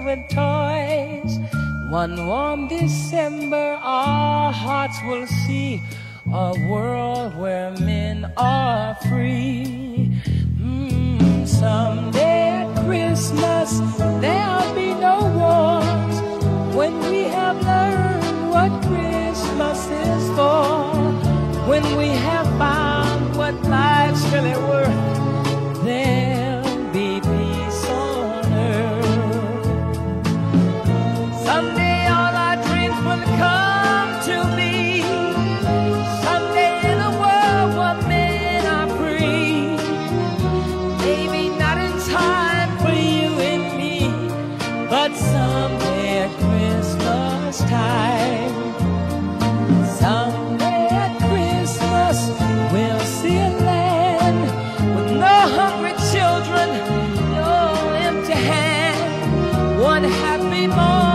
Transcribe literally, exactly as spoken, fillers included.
with toys. One warm December our hearts will see a world where men are free. Mm, someday at Christmas there'll be no wars, when we have learned what Christmas is for, when we have found what life's really worth, there'll be peace on earth. Someday all our dreams will come to me, someday in a world where men are free. Maybe not in time for you and me, but someday at Christmas time. Someday at Christmas we'll see a land with no hungry children, no empty hand, one happy moment